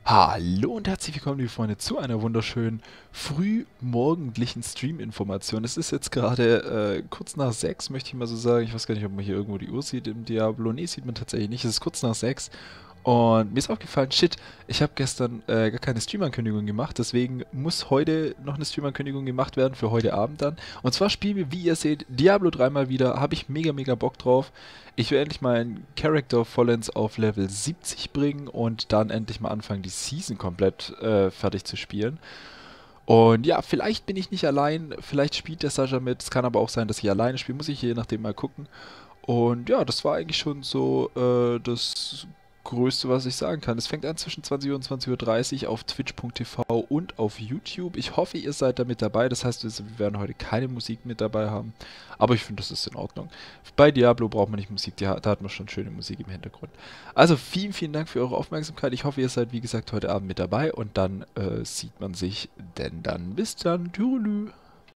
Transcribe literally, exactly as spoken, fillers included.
Hallo und herzlich willkommen, liebe Freunde, zu einer wunderschönen frühmorgendlichen Stream-Information. Es ist jetzt gerade äh, kurz nach sechs, möchte ich mal so sagen. Ich weiß gar nicht, ob man hier irgendwo die Uhr sieht im Diablo. Nee, sieht man tatsächlich nicht. Es ist kurz nach sechs. Und mir ist aufgefallen, shit, ich habe gestern äh, gar keine Stream-Ankündigung gemacht. Deswegen muss heute noch eine Stream-Ankündigung gemacht werden, für heute Abend dann. Und zwar spielen wir, wie ihr seht, Diablo drei mal wieder. Habe ich mega, mega Bock drauf. Ich will endlich meinen Character vollends auf Level siebzig bringen und dann endlich mal anfangen, die Season komplett äh, fertig zu spielen. Und ja, vielleicht bin ich nicht allein, vielleicht spielt der Sascha mit. Es kann aber auch sein, dass ich alleine spiele, muss ich je nachdem mal gucken. Und ja, das war eigentlich schon so äh, das Größte, was ich sagen kann. Es fängt an zwischen zwanzig Uhr und zwanzig Uhr dreißig auf twitch punkt t v und auf YouTube. Ich hoffe, ihr seid da mit dabei. Das heißt, wir werden heute keine Musik mit dabei haben. Aber ich finde, das ist in Ordnung. Bei Diablo braucht man nicht Musik, die, da hat man schon schöne Musik im Hintergrund. Also vielen, vielen Dank für eure Aufmerksamkeit. Ich hoffe, ihr seid, wie gesagt, heute Abend mit dabei. Und dann äh, sieht man sich denn dann. Bis dann. Tschüss.